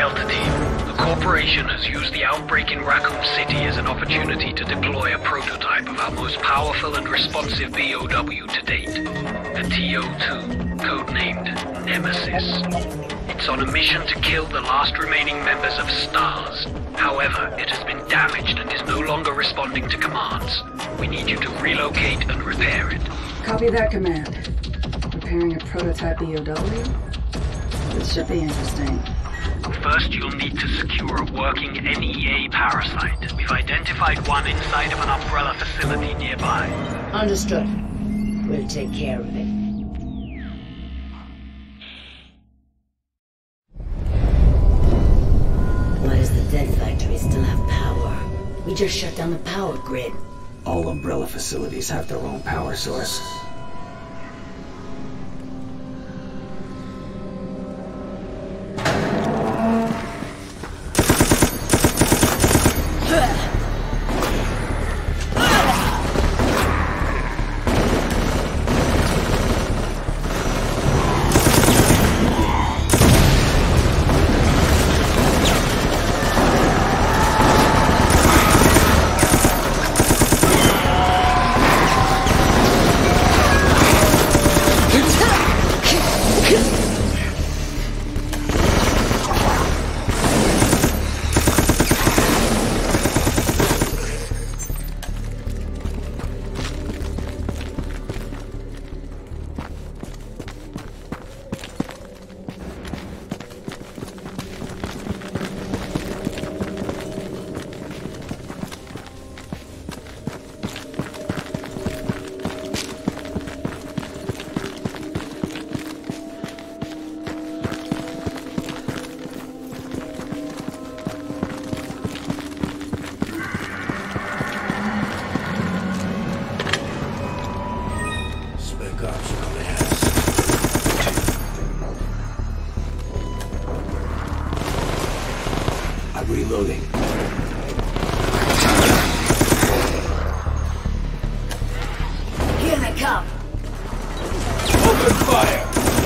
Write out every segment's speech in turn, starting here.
Delta Team. The Corporation has used the outbreak in Raccoon City as an opportunity to deploy a prototype of our most powerful and responsive BOW to date. The TO2, codenamed Nemesis. It's on a mission to kill the last remaining members of STARS. However, it has been damaged and is no longer responding to commands. We need you to relocate and repair it. Copy that, Command. Repairing a prototype BOW? This should be interesting. First, you'll need to secure a working NEA parasite. We've identified one inside of an Umbrella facility nearby. Understood. We'll take care of it. Why does the dead factory still have power? We just shut down the power grid. All Umbrella facilities have their own power source. Reloading. Here they come! Open fire!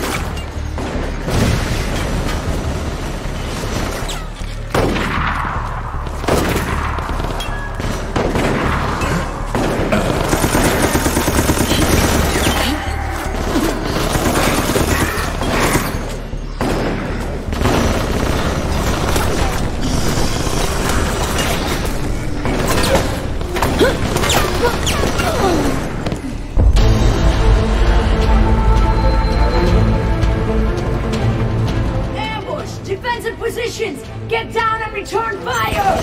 Get down and return fire!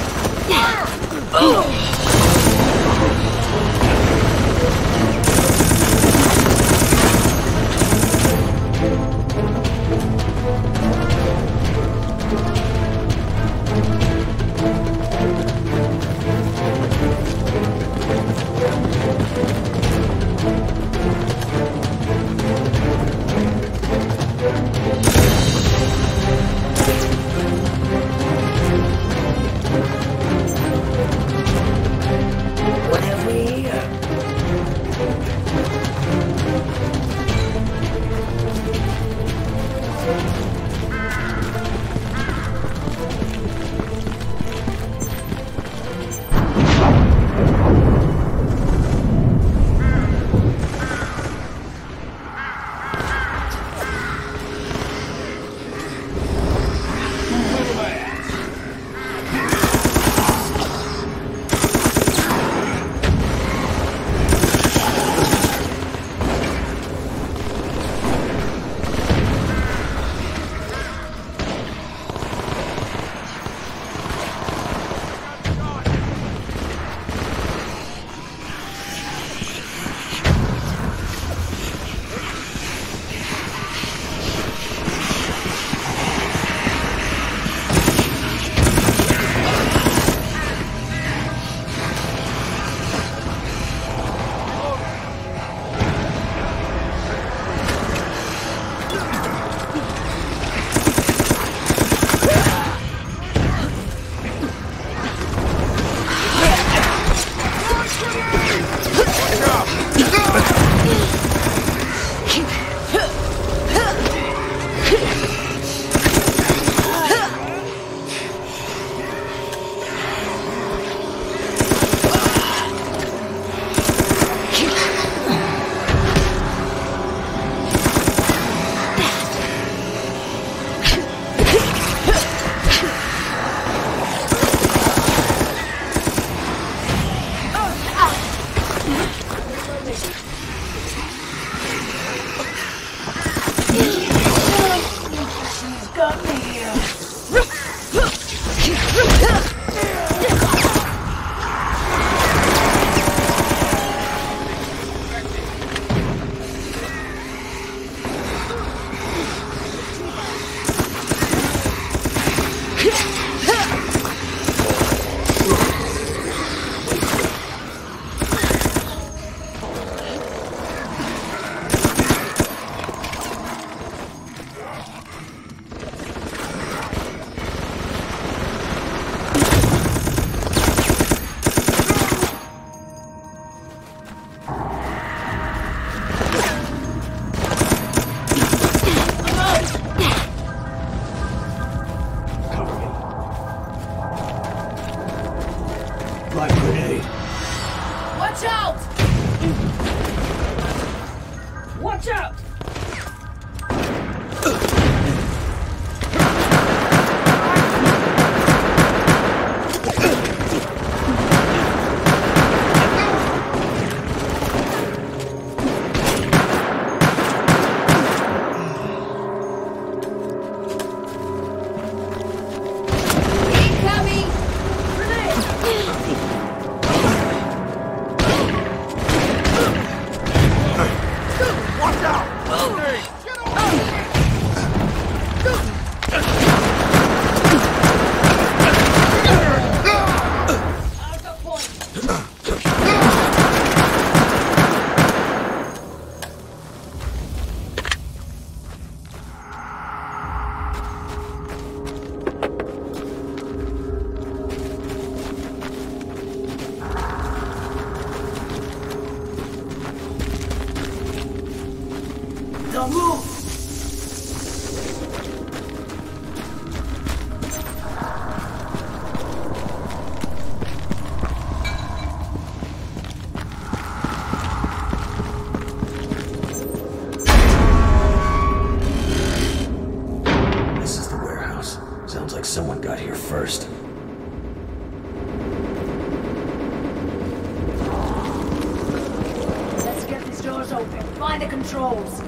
Watch out! Don't move! This is the warehouse. Sounds like someone got here first. Let's get these doors open. Find the controls.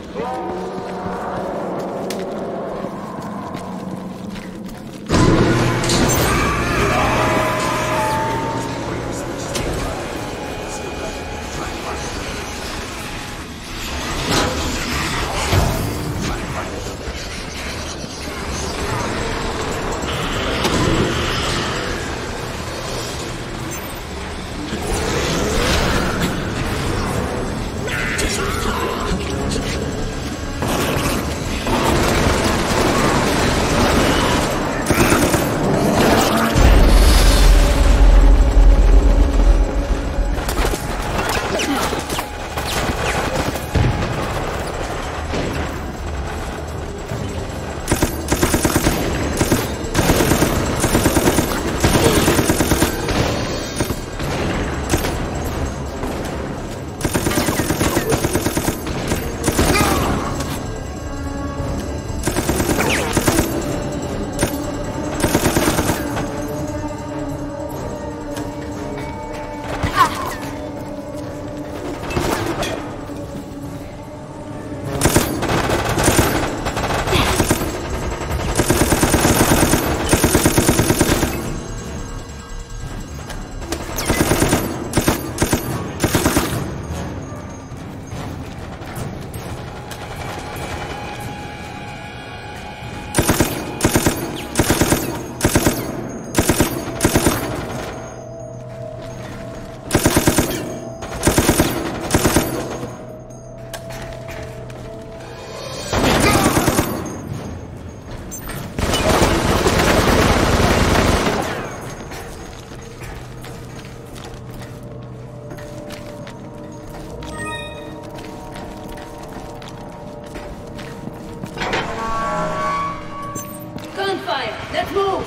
Let's move!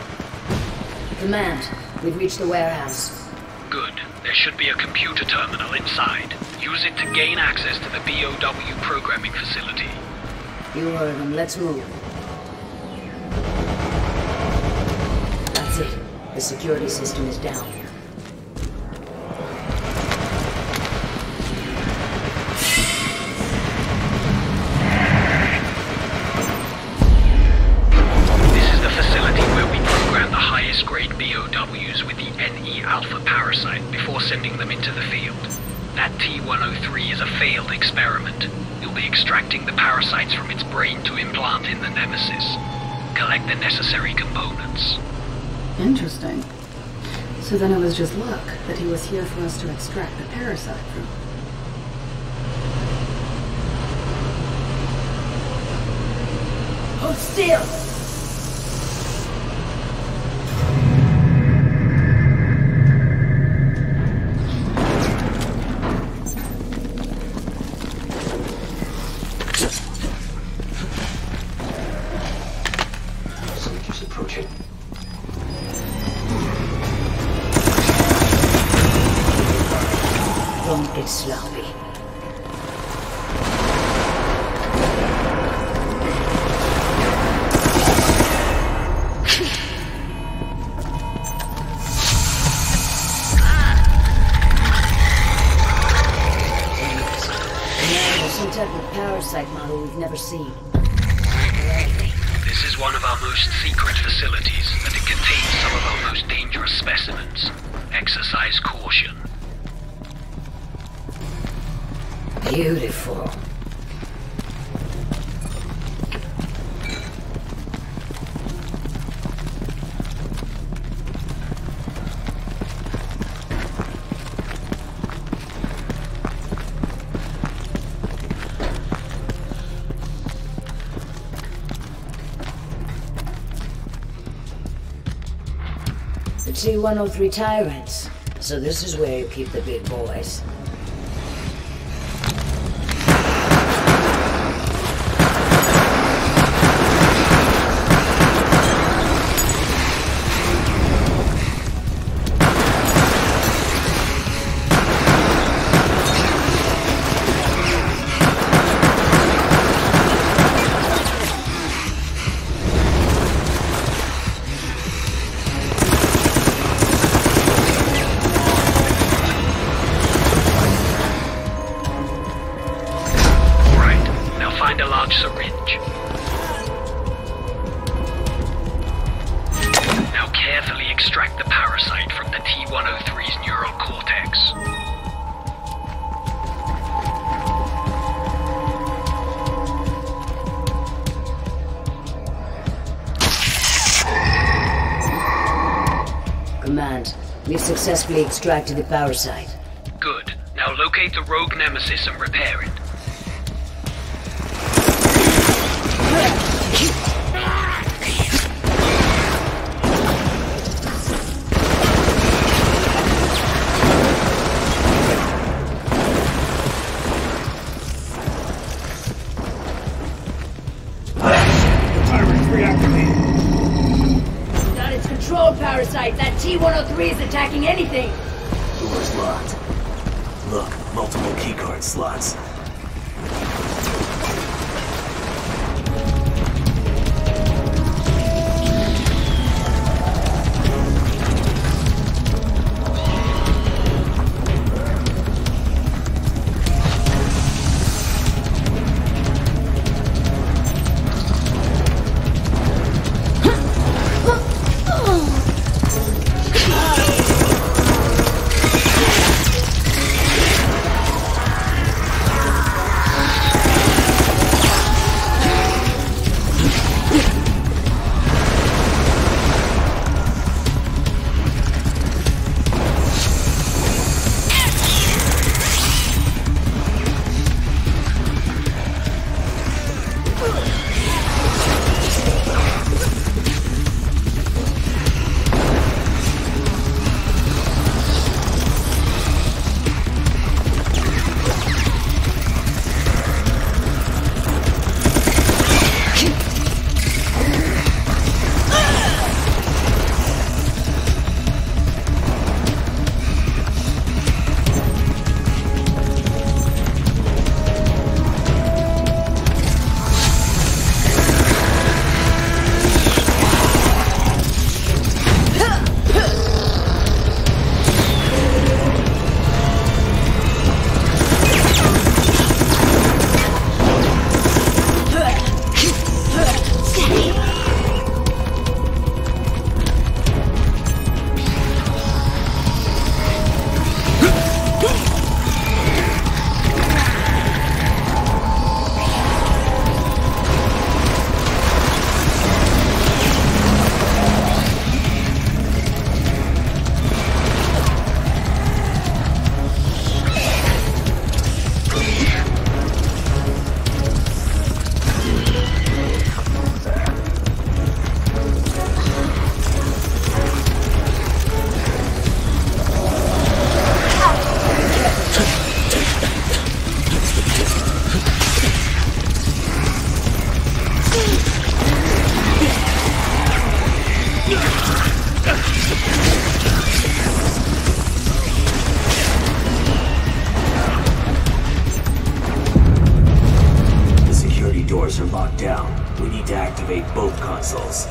Command, we've reached the warehouse. Good. There should be a computer terminal inside. Use it to gain access to the BOW programming facility. You heard them. Let's move. That's it. The security system is down. Grade BOWs with the NE Alpha parasite before sending them into the field. That T-103 is a failed experiment. You'll be extracting the parasites from its brain to implant in the Nemesis. Collect the necessary components. Interesting. So then it was just luck that he was here for us to extract the parasite from. Hold still! Don't get sloppy. some type of parasite model we've never seen. This is one of our most secret facilities, and it contains some of our most dangerous specimens. Exercise caution. Beautiful. The T-103 Tyrants. So this is where you keep the big boys. Command, we've successfully extracted the parasite. Good. Now locate the rogue nemesis and repair it. Got its control parasite. That T-103 is attacking anything. Door's locked. Look, multiple keycard slots. Doors are locked down. We need to activate both consoles.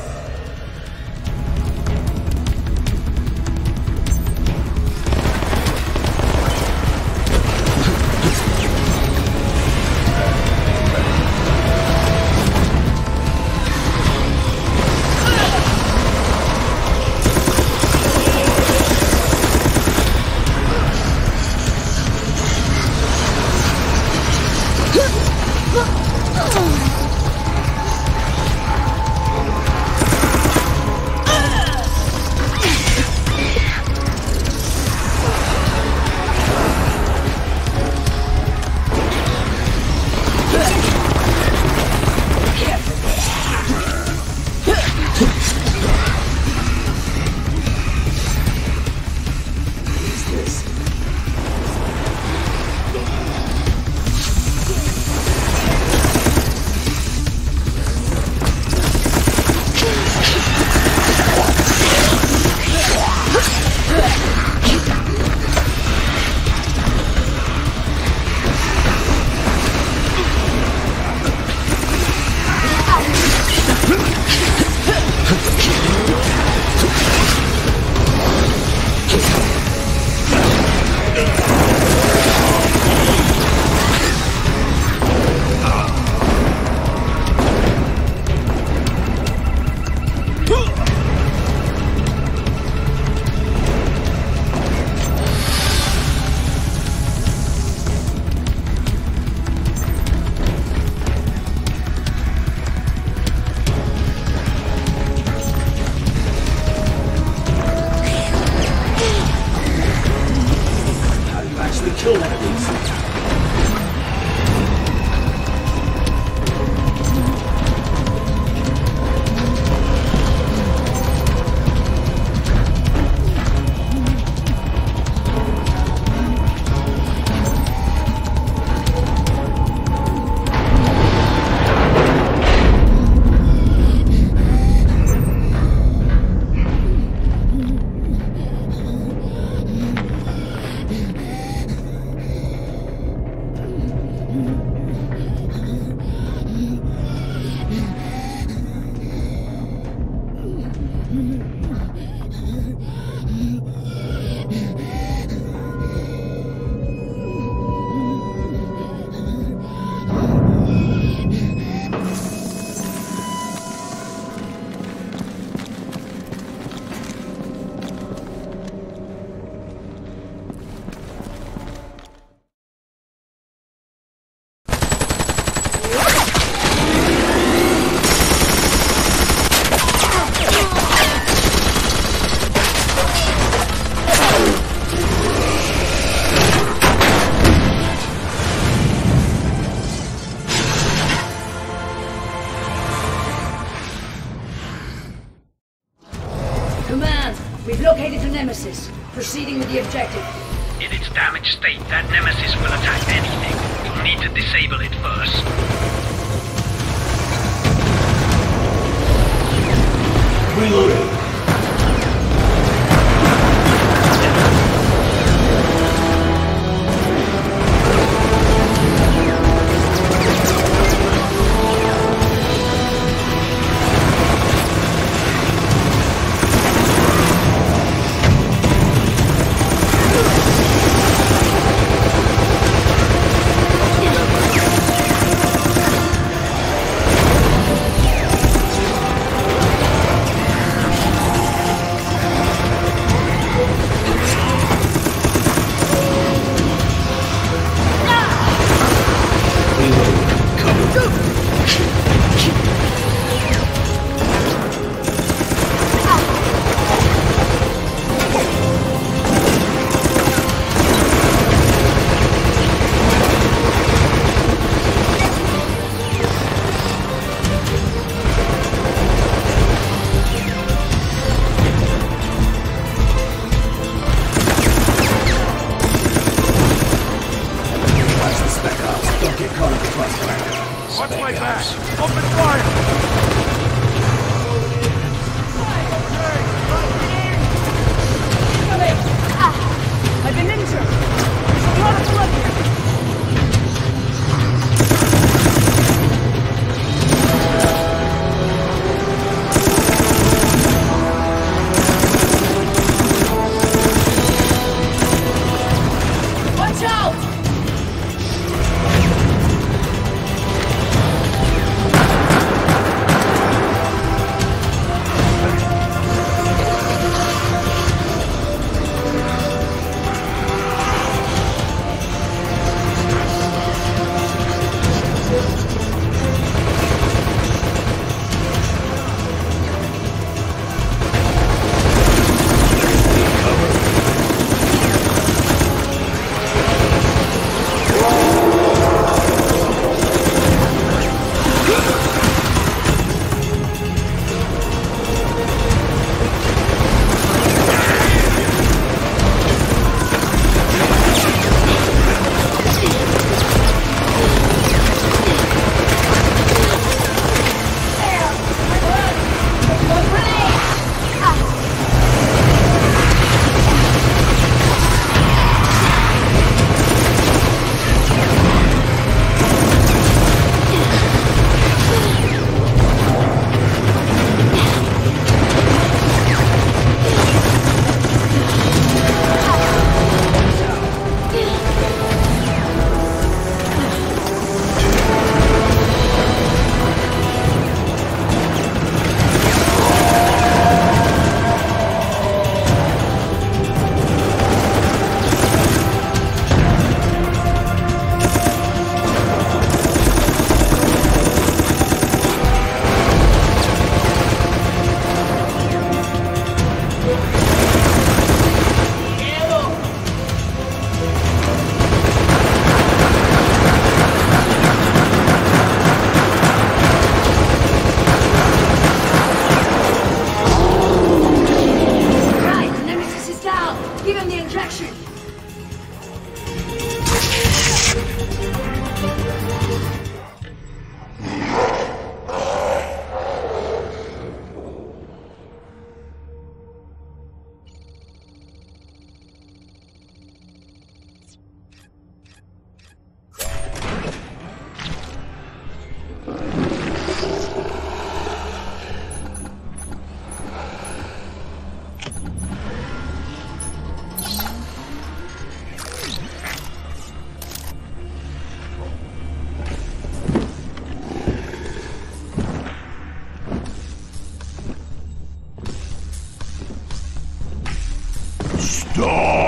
Nemesis. Proceeding with the objective. In its damaged state, that Nemesis will attack anything. You'll need to disable it first. Reloading. Stop!